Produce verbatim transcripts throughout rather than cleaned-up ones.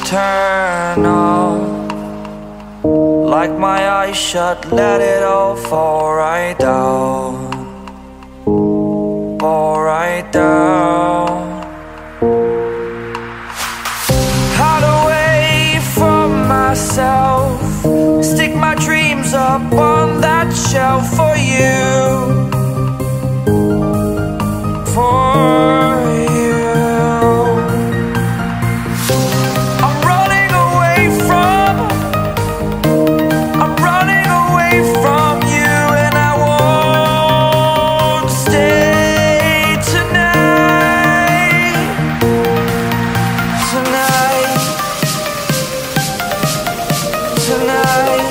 turn off, like my eyes shut, let it all fall right down, fall right down. Hide away from myself, stick my dreams up on that shelf for you, for you. I'm running away from, I'm running away from you, and I won't stay tonight, tonight, tonight.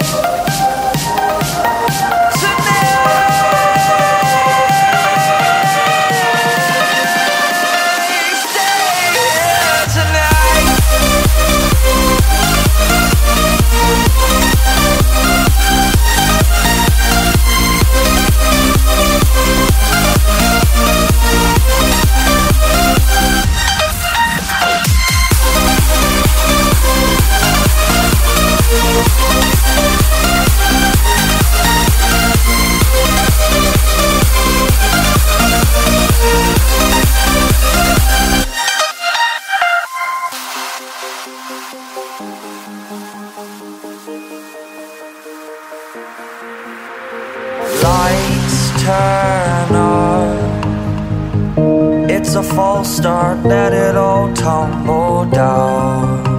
Lights turn on, it's a false start, let it all tumble down.